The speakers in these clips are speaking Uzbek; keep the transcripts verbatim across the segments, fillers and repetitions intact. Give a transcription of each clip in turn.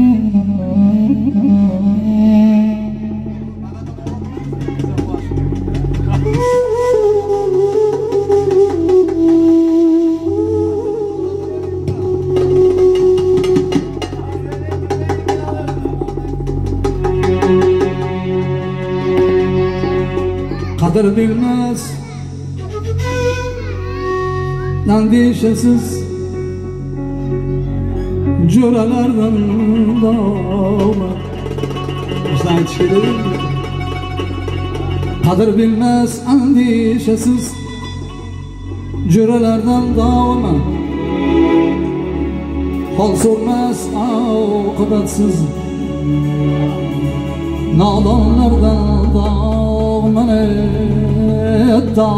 Kadir bilmez endişesiz cürelerden dağlar. İşte çıkıyor. Kadir bilmez endişesiz cürelerden dağlar. Hal sormaz akıbetsiz nadanlardan dağman et dağ.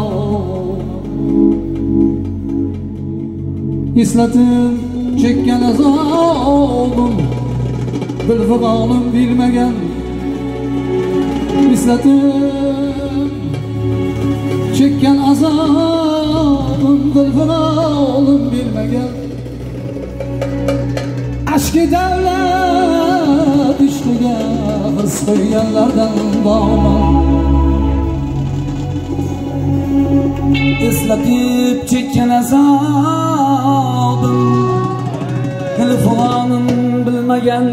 İsletim çekken azabım bilfiganım bilmegen. İsletim çekken azabım bilfiganım bilmegen. Aşkı devlet işliğe hırs koyganlardan bağman. Islatip çekken azabım hilfiganım bilmegen.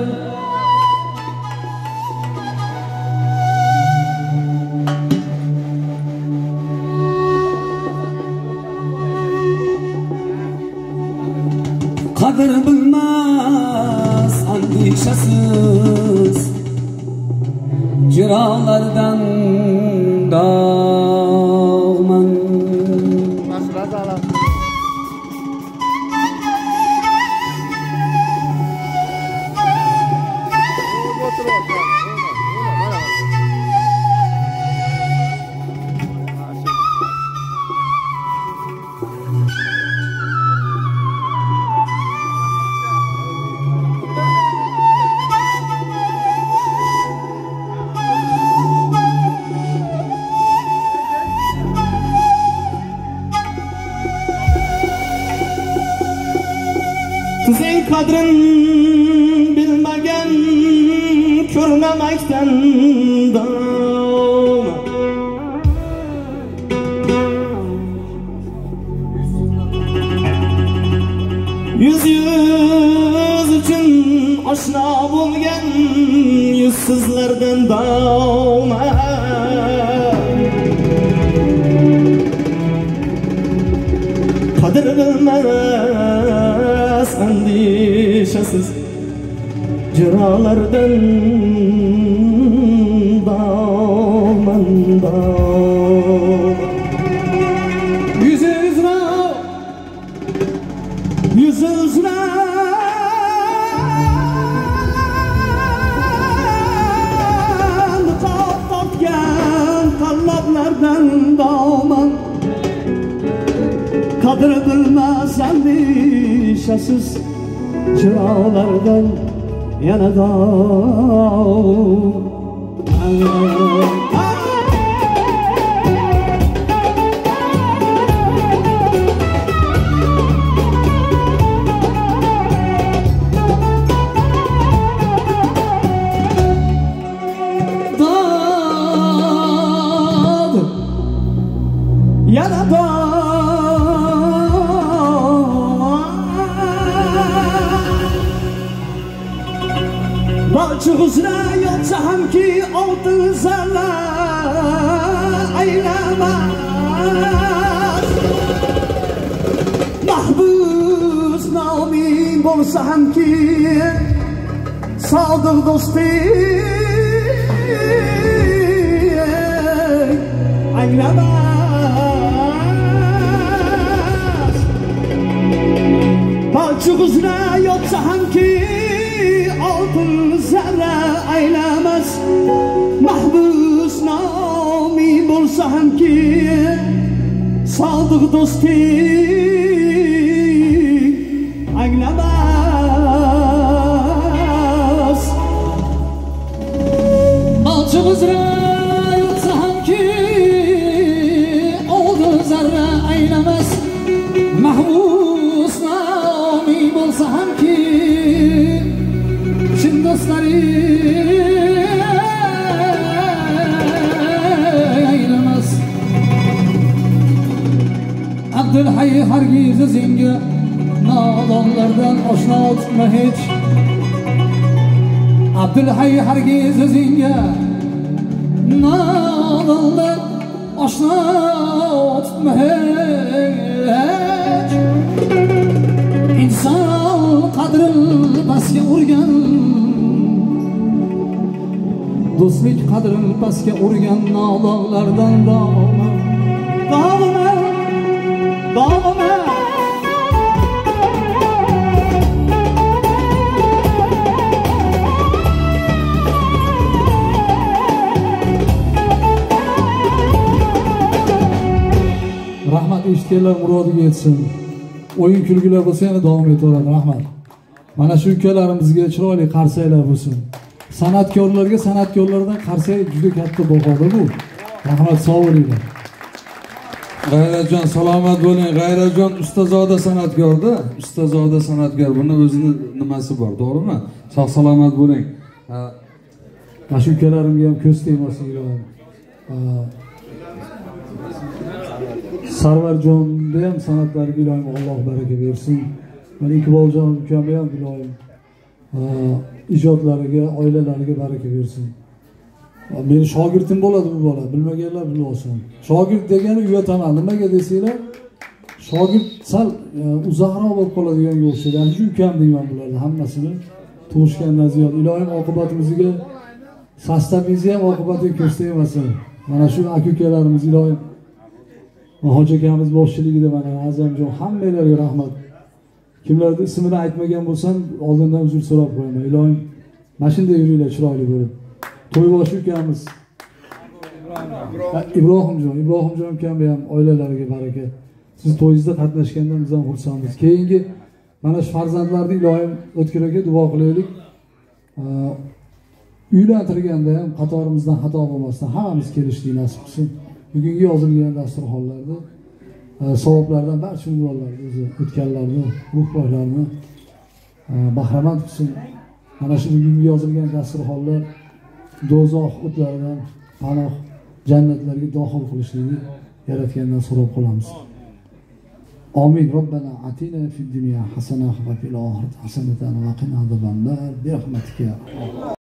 Kadir bilmez endişesiz ciralardan dağman. Sen kadrin bilmegen körlemekten dağma. Yüz yüz için aşna bulgen yüzsüzlerden dağma. Kadir bilmez endişesiz ciralardan dağman dağman. Yüzü yüzüne Yüzü yüzüne niqab takkan qalloblardan dağman. Kadir bilmez endişesiz ciralardan yana dağ. Dağ Yana dağ. Balçıqızına yolsa ham ki oltin zarra aylamaz. Mahbus namin bo'lsa ham ki sodiq do'sti anglamaz. Balçıqızına yolsa ham ki oltin zarra aylamaz. Mahbus nomi bo'lsa ham ki sodiq do'sti anglamaz. balchiq uzra yotsa ham ki oltin zarra aylamas. Mahbus nomi bo'lsa ham ki chin tutma hiç. Abdulhay hargiz o'zingga noldan oshno tutma hech. İnsan qadrin pastga urgan, do'stlik qadrin pastga urgan nololardan dog'ma, dog'ma, dog'ma. Rahmat, eshitganlar murodiga yetsin. O'yin kulgilar bo'lsa yana davom etaveradi. Rahmat. Mana shu ukalarimizga chiroyli qarsaklar bo'lsin. San'atkorlarga san'atkorlardan qarsak juda katta bahodir bu. Rahmat, sog' bo'linglar. G'ayratjon salomat bo'ling. G'ayratjon ustazoda san'atkorda, ustazoda san'atkor. Buni o'zini nimasi bor, to'g'rimi? Sog' salomat bo'ling. Mana shu ukalarimga ham ko'z tegmasin ilohim. Sarvarjonda ham san'atlariga ilohim Alloh baraka bersin. Mana Iqboljon ukamga ham ilohim ijodlariga, oilalariga baraka bersin. Meni shogirdim bo'ladi bu bola, bilmaganlar bilib olsin. Shogird degani uyataman, nimaga desanglar, shogird sal uzoqroq bo'lib qoladigan yo'qsa, shu ukam deyman bularni hammasini tug'ishgandan ziyod. Ilohim oqibatimizga, sostavimizni ham oqibatiga ko'z tegmasin. Mana shu aka-ukalarimiz ilohim Hoji akamiz boshchiligida mana Azamjon hammalarga rahmat. Kimlarni ismini aytmagan bo'lsam, oldindan uzr so'rab qo'yaman. Ilohim mana shunday yuringlar chiroyli bo'lib. To'yboshi ukamiz Ibrohimjon, Ibrohimjon ukam ham oilalariga baraka. Siz to'yingizda qatnashgandan biz ham xursandmiz. Keyingi mana shu farzandlarni ilohim o'tkir aka duo qilaylik. Uylantirganda ham qatorimizdan xato bo'lmasdan hammamiz kelishlik nasib qilsin. Bugungi yozilgan dasturxonlarda savoblardan barcha umrlarni o'zi o'tganlarni, ruhlarni bahramand qilsin. Mana shu bugungi yozilgan dasturxonlar do'zax o'tlaridan panoh jannatlarga dohil qilishligini yaratgandan so'rab qolamiz. Amin. Robbana atina fid dunya hasanah va fil oxirati hasanatan va qina azoban nar bi rahmatika.